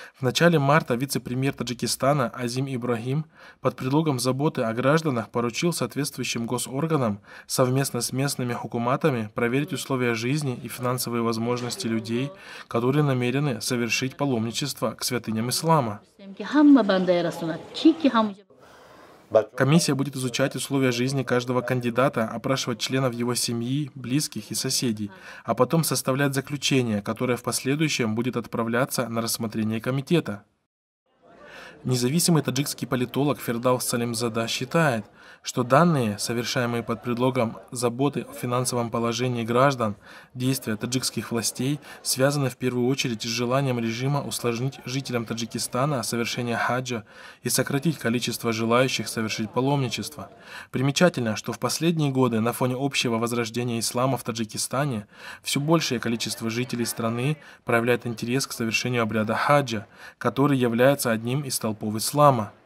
В начале марта вице-премьер Таджикистана Азим Ибрагим под предлогом заботы о гражданах поручил соответствующим госорганам совместно с местными хукуматами проверить условия жизни и финансовые возможности людей, которые намерены совершить паломничество к святыням ислама. Комиссия будет изучать условия жизни каждого кандидата, опрашивать членов его семьи, близких и соседей, а потом составлять заключение, которое в последующем будет отправляться на рассмотрение комитета. Независимый таджикский политолог Фердаус Салимзада считает, что данные, совершаемые под предлогом заботы о финансовом положении граждан, действия таджикских властей, связаны в первую очередь с желанием режима усложнить жителям Таджикистана совершение хаджа и сократить количество желающих совершить паломничество. Примечательно, что в последние годы на фоне общего возрождения ислама в Таджикистане все большее количество жителей страны проявляет интерес к совершению обряда хаджа, который является одним из столпов ислама.